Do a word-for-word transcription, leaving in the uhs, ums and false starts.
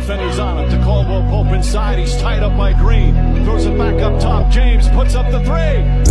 defenders on him. To Caldwell Pope inside. He's tied up by Green. Throws it back up top. James puts up the three.